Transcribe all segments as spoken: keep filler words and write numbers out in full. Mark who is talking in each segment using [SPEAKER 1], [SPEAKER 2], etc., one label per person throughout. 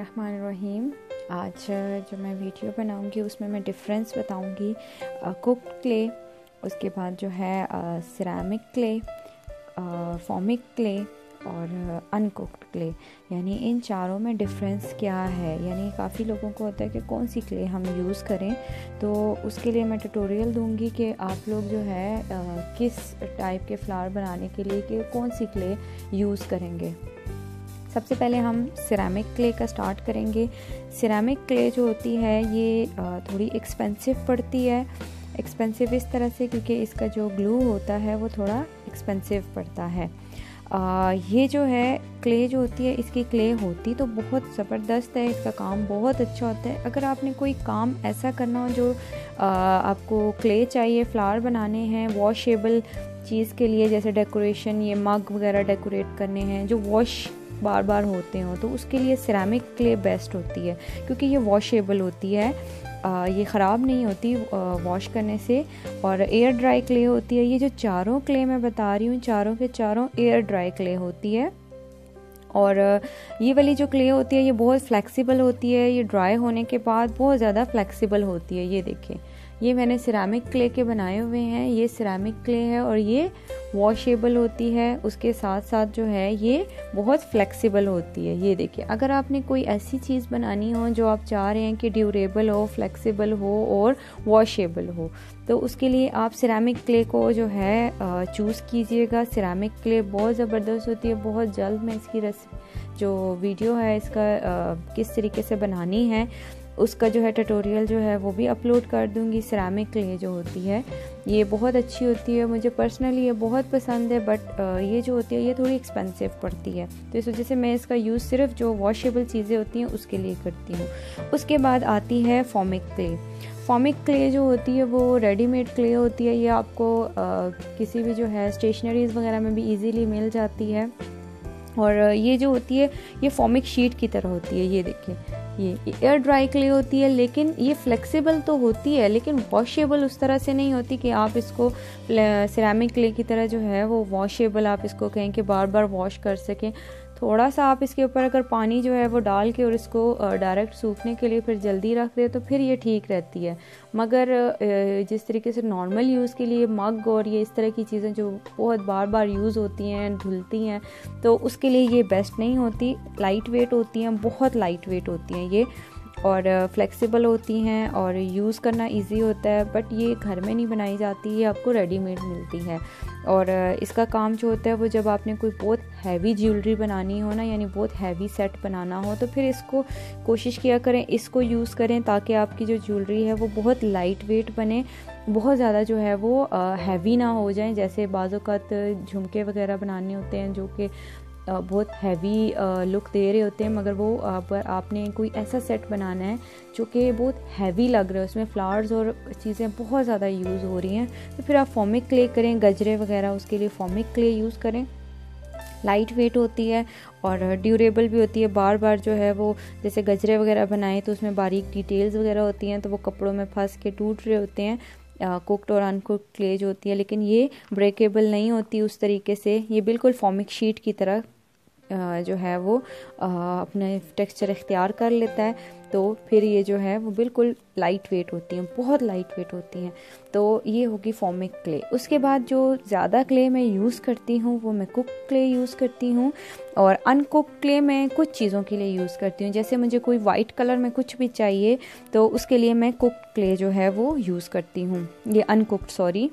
[SPEAKER 1] बिस्मिल्लाहिर्रहमानिर्रहीम। आज जो मैं वीडियो बनाऊंगी उसमें मैं डिफरेंस बताऊंगी कुक्ड क्ले, उसके बाद जो है सिरेमिक क्ले, फोमिक क्ले और अनकुक्ड क्ले, यानी इन चारों में डिफरेंस क्या है। यानी काफ़ी लोगों को होता है कि कौन सी क्ले हम यूज़ करें, तो उसके लिए मैं ट्यूटोरियल दूंगी कि आप लोग जो है आ, किस टाइप के फ्लावर बनाने के लिए कि कौन सी क्ले यूज़ करेंगे। सबसे पहले हम सिरेमिक क्ले का स्टार्ट करेंगे। सिरेमिक क्ले जो होती है ये थोड़ी एक्सपेंसिव पड़ती है। एक्सपेंसिव इस तरह से क्योंकि इसका जो ग्लू होता है वो थोड़ा एक्सपेंसिव पड़ता है। आ, ये जो है क्ले जो होती है, इसकी क्ले होती तो बहुत ज़बरदस्त है, इसका काम बहुत अच्छा होता है। अगर आपने कोई काम ऐसा करना हो जो आ, आपको क्ले चाहिए, फ्लावर बनाने हैं वॉशेबल चीज़ के लिए, जैसे डेकोरेशन, ये मग वगैरह डेकोरेट करने हैं जो वॉश बार बार होते हो, तो उसके लिए सिरेमिक क्ले बेस्ट होती है क्योंकि ये वॉशेबल होती है, आ, ये ख़राब नहीं होती वॉश करने से, और एयर ड्राई क्ले होती है। ये जो चारों क्ले मैं बता रही हूँ, चारों के चारों एयर ड्राई क्ले होती है। और ये वाली जो क्ले होती है ये बहुत फ्लेक्सिबल होती है, ये ड्राई होने के बाद बहुत ज़्यादा फ्लेक्सिबल होती है। ये देखें, ये मैंने सिरेमिक क्ले के बनाए हुए हैं, ये सिरेमिक क्ले है और ये वॉशेबल होती है। उसके साथ साथ जो है ये बहुत फ्लेक्सिबल होती है। ये देखिए, अगर आपने कोई ऐसी चीज़ बनानी हो जो आप चाह रहे हैं कि ड्यूरेबल हो, फ्लेक्सिबल हो और वॉशेबल हो, तो उसके लिए आप सिरेमिक क्ले को जो है चूज़ कीजिएगा। सिरेमिक क्ले बहुत ज़बरदस्त होती है। बहुत जल्द मैं इसकी रेसिपी जो वीडियो है इसका आ, किस तरीके से बनानी है उसका जो है ट्यूटोरियल जो है वो भी अपलोड कर दूंगी। सिरेमिक क्ले जो होती है ये बहुत अच्छी होती है, मुझे पर्सनली ये बहुत पसंद है, बट ये जो होती है ये थोड़ी एक्सपेंसिव पड़ती है, तो इस वजह से मैं इसका यूज़ सिर्फ जो वॉशेबल चीज़ें होती हैं उसके लिए करती हूँ। उसके बाद आती है फोमिक क्ले। फोमिक क्ले जो होती है वो रेडीमेड क्ले होती है, ये आपको आ, किसी भी जो है स्टेशनरीज़ वगैरह में भी ईज़िली मिल जाती है। और ये जो होती है ये फोमिक शीट की तरह होती है। ये देखिए, ये एयर ड्राई क्ले होती है, लेकिन ये फ्लेक्सिबल तो होती है लेकिन वॉशेबल उस तरह से नहीं होती कि आप इसको सिरेमिक क्ले की तरह जो है वो वॉशेबल आप इसको कहें कि बार बार वॉश कर सकें। थोड़ा सा आप इसके ऊपर अगर पानी जो है वो डाल के और इसको डायरेक्ट सूखने के लिए फिर जल्दी रख दे तो फिर ये ठीक रहती है, मगर जिस तरीके से नॉर्मल यूज़ के लिए मग और ये इस तरह की चीज़ें जो बहुत बार बार यूज़ होती हैं, धुलती हैं, तो उसके लिए ये बेस्ट नहीं होती। लाइट वेट होती हैं, बहुत लाइट वेट होती हैं ये, और फ्लेक्सिबल होती हैं और यूज़ करना इजी होता है, बट ये घर में नहीं बनाई जाती, ये आपको रेडीमेड मिलती है। और इसका काम जो होता है वो जब आपने कोई बहुत हैवी ज्वेलरी बनानी हो ना, यानी बहुत हैवी सेट बनाना हो, तो फिर इसको कोशिश किया करें, इसको यूज़ करें ताकि आपकी जो ज्वेलरी है वो बहुत लाइट वेट बने, बहुत ज़्यादा जो है वो हैवी ना हो जाए। जैसे बाज़-औक़ात झुमके वगैरह बनाने होते हैं जो कि बहुत हैवी लुक दे रहे होते हैं, मगर वो पर आपने कोई ऐसा सेट बनाना है जो कि बहुत हैवी लग रहा है, उसमें फ्लावर्स और चीज़ें बहुत ज़्यादा यूज़ हो रही हैं, तो फिर आप फोमिक क्ले करें, गजरे वगैरह उसके लिए फोमिक क्ले यूज़ करें। लाइट वेट होती है और ड्यूरेबल भी होती है। बार बार जो है वो जैसे गजरे वगैरह बनाएं तो उसमें बारीक डिटेल्स वगैरह होती हैं, तो वो कपड़ों में फंस के टूट रहे होते हैं, कुक्ड और अनकुक्ड क्ले जो होती है, लेकिन ये ब्रेकेबल नहीं होती उस तरीके से। ये बिल्कुल फोमिक शीट की तरह जो है वो अपने टेक्सचर इख्तियार कर लेता है, तो फिर ये जो है वो बिल्कुल लाइट वेट होती हैं, बहुत लाइट वेट होती हैं। तो ये होगी फोमिक क्ले। उसके बाद जो ज़्यादा क्ले मैं यूज़ करती हूँ वो मैं कुक क्ले यूज़ करती हूँ, और अनकुक्ड क्ले मैं कुछ चीज़ों के लिए यूज़ करती हूँ। जैसे मुझे कोई वाइट कलर में कुछ भी चाहिए तो उसके लिए मैं कुक्ड क्ले जो है वो यूज़ करती हूँ, ये अनकुक्ड सॉरी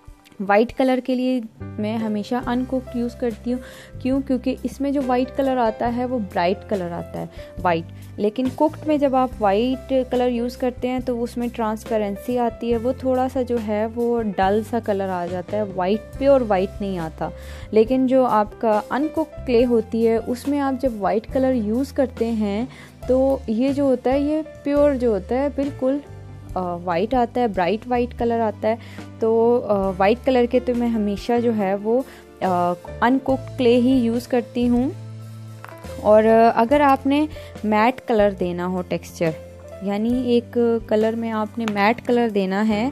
[SPEAKER 1] वाइट कलर के लिए मैं हमेशा अनकुक्ड यूज़ करती हूँ। क्यों? क्योंकि इसमें जो वाइट कलर आता है वो ब्राइट कलर आता है वाइट, लेकिन कुक्ड में जब आप वाइट कलर यूज़ करते हैं तो उसमें ट्रांसपेरेंसी आती है, वो थोड़ा सा जो है वो डल सा कलर आ जाता है, वाइट प्योर वाइट नहीं आता। लेकिन जो आपका अनकुक्ड क्ले होती है उसमें आप जब वाइट कलर यूज़ करते हैं तो ये जो होता है ये प्योर जो होता है बिल्कुल वाइट आता है, ब्राइट वाइट कलर आता है। तो वाइट कलर के तो मैं हमेशा जो है वो अनकुक्ड क्ले ही यूज़ करती हूँ। और अगर आपने मैट कलर देना हो टेक्सचर, यानी एक कलर में आपने मैट कलर देना है,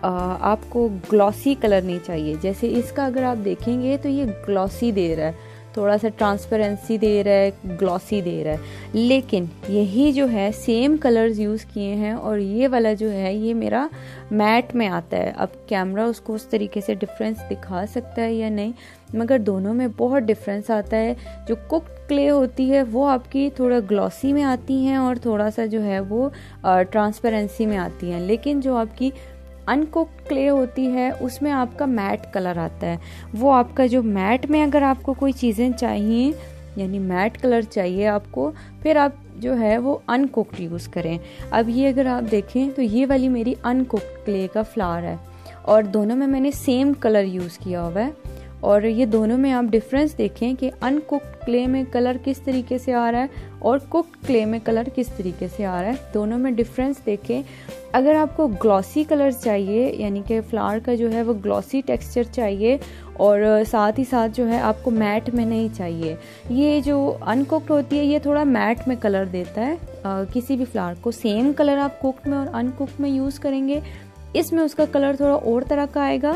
[SPEAKER 1] आपको ग्लॉसी कलर नहीं चाहिए। जैसे इसका अगर आप देखेंगे तो ये ग्लॉसी दे रहा है, थोड़ा सा ट्रांसपेरेंसी दे रहा है, ग्लॉसी दे रहा है। लेकिन यही जो है सेम कलर्स यूज़ किए हैं और ये वाला जो है ये मेरा मैट में आता है। अब कैमरा उसको उस तरीके से डिफरेंस दिखा सकता है या नहीं, मगर दोनों में बहुत डिफरेंस आता है। जो कुक्ड क्ले होती है वो आपकी थोड़ा ग्लॉसी में आती हैं और थोड़ा सा जो है वो ट्रांसपेरेंसी में आती हैं, लेकिन जो आपकी अनकुक्ड क्ले होती है उसमें आपका मैट कलर आता है। वो आपका जो मैट में अगर आपको कोई चीज़ें चाहिए यानी मैट कलर चाहिए आपको, फिर आप जो है वो अनकुक्ड यूज़ करें। अब ये अगर आप देखें तो ये वाली मेरी अनकुक्ड क्ले का फ्लावर है और दोनों में मैंने सेम कलर यूज़ किया हुआ है। और ये दोनों में आप डिफरेंस देखें कि अनकुक्ड क्ले में कलर किस तरीके से आ रहा है और कुक्ड क्ले में कलर किस तरीके से आ रहा है, दोनों में डिफरेंस देखें। अगर आपको ग्लॉसी कलर चाहिए यानी कि फ्लावर का जो है वो ग्लॉसी टेक्सचर चाहिए और साथ ही साथ जो है आपको मैट में नहीं चाहिए, ये जो अनकुक्ड होती है ये थोड़ा मैट में कलर देता है आ, किसी भी फ्लावर को। सेम कलर आप कुक्ड में और अनकुक्ड में यूज़ करेंगे, इसमें उसका कलर थोड़ा और तरह का आएगा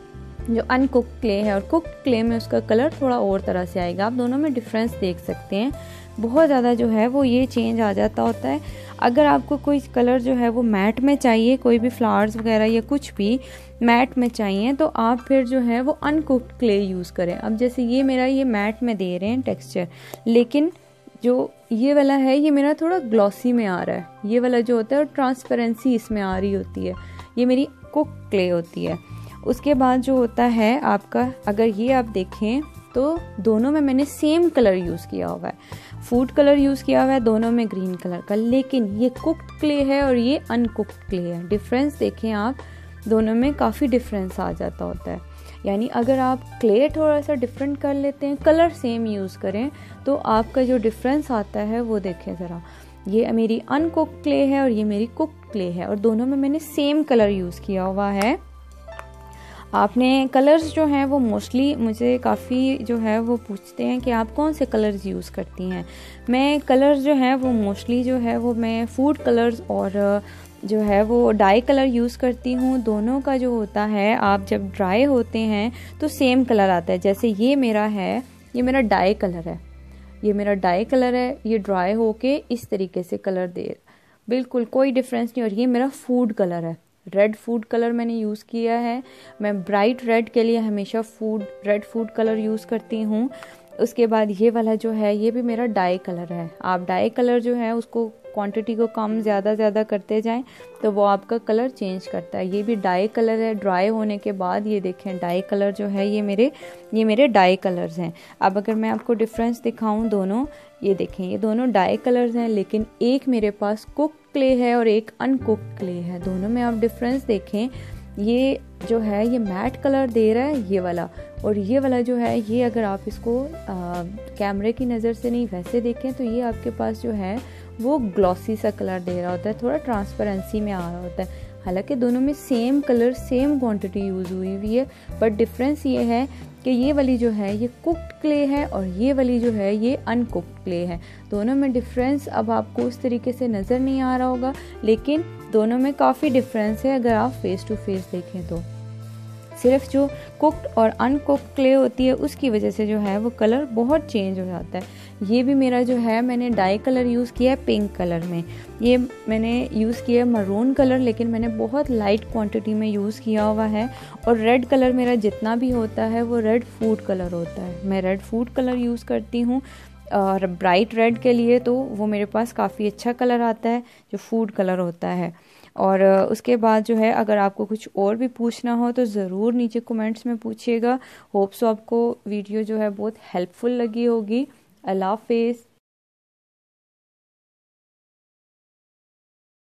[SPEAKER 1] जो अनकुक्ड क्ले है, और कुक्ड क्ले में उसका कलर थोड़ा और तरह से आएगा। आप दोनों में डिफरेंस देख सकते हैं, बहुत ज़्यादा जो है वो ये चेंज आ जाता होता है। अगर आपको कोई कलर जो है वो मैट में चाहिए, कोई भी फ्लावर्स वगैरह या कुछ भी मैट में चाहिए, तो आप फिर जो है वो अनकुक्ड क्ले यूज़ करें। अब जैसे ये मेरा ये मैट में दे रहे हैं टेक्सचर, लेकिन जो ये वाला है ये मेरा थोड़ा ग्लॉसी में आ रहा है, ये वाला जो होता है और ट्रांसपेरेंसी इसमें आ रही होती है, ये मेरी कुक्ड क्ले होती है। उसके बाद जो होता है आपका, अगर ये आप देखें तो दोनों में मैंने सेम कलर यूज़ किया हुआ है, फूड कलर यूज़ किया हुआ है दोनों में ग्रीन कलर का, लेकिन ये कुक्ड क्ले है और ये अनकुक्ड क्ले है। डिफरेंस देखें आप, दोनों में काफ़ी डिफरेंस आ जाता होता है। यानी अगर आप क्ले थोड़ा सा डिफरेंट कर लेते हैं, कलर सेम यूज़ करें, तो आपका जो डिफरेंस आता है वो देखें ज़रा। ये मेरी अनकुक्ड क्ले है और ये मेरी कुक्ड क्ले है और दोनों में मैंने सेम कलर यूज़ किया हुआ है। आपने कलर्स जो हैं वो मोस्टली मुझे काफ़ी जो है वो पूछते हैं कि आप कौन से कलर्स यूज़ करती हैं। मैं कलर्स जो हैं वो मोस्टली जो है वो मैं फूड कलर्स और जो है वो डाई कलर यूज़ करती हूँ। दोनों का जो होता है, आप जब ड्राई होते हैं तो सेम कलर आता है। जैसे ये मेरा है, ये मेरा डाई कलर है, ये मेरा डाई कलर है, ये ड्राई होके इस तरीके से कलर दे, बिल्कुल कोई डिफरेंस नहीं। और ये मेरा फूड कलर है, रेड फूड कलर मैंने यूज़ किया है। मैं ब्राइट रेड के लिए हमेशा food red food colour use करती हूँ। उसके बाद ये वाला जो है ये भी मेरा डाई कलर है। आप डाई कलर जो है उसको क्वांटिटी को कम ज़्यादा ज़्यादा करते जाएं तो वो आपका कलर चेंज करता है। ये भी डाई कलर है, ड्राई होने के बाद ये देखें डाई कलर जो है ये मेरे ये मेरे डाई कलर्स हैं। अब अगर मैं आपको डिफरेंस दिखाऊं, दोनों ये देखें, ये दोनों डाई कलर्स हैं, लेकिन एक मेरे पास कुक क्ले है और एक अनकुक्ड क्ले है। दोनों में आप डिफरेंस देखें, ये जो है ये मैट कलर दे रहा है ये वाला, और ये वाला जो है ये अगर आप इसको आ, कैमरे की नज़र से नहीं वैसे देखें तो ये आपके पास जो है वो ग्लॉसी सा कलर दे रहा होता है, थोड़ा ट्रांसपेरेंसी में आ रहा होता है। हालांकि दोनों में same colour same quantity use हुई हुई है, बट डिफरेंस ये है कि ये वाली जो है ये कुक्ड क्ले है और ये वाली जो है ये अनकुक्ड क्ले है। दोनों में डिफरेंस अब आपको उस तरीके से नज़र नहीं आ रहा होगा, लेकिन दोनों में काफ़ी डिफरेंस है अगर आप फेस टू फेस देखें तो। सिर्फ जो कुक्ड और अनकुक्ड क्ले होती है उसकी वजह से जो है वो कलर बहुत चेंज हो जाता है। ये भी मेरा जो है मैंने डाई कलर यूज़ किया है पिंक कलर में, ये मैंने यूज़ किया है मरून कलर, लेकिन मैंने बहुत लाइट क्वांटिटी में यूज़ किया हुआ है। और रेड कलर मेरा जितना भी होता है वो रेड फूड कलर होता है, मैं रेड फूड कलर यूज़ करती हूँ। और ब्राइट रेड के लिए तो वो मेरे पास काफ़ी अच्छा कलर आता है जो फूड कलर होता है। और उसके बाद जो है अगर आपको कुछ और भी पूछना हो तो ज़रूर नीचे कमेंट्स में पूछिएगा। होप सो आपको वीडियो जो है बहुत हेल्पफुल लगी होगी। अल्लाह हाफिज़।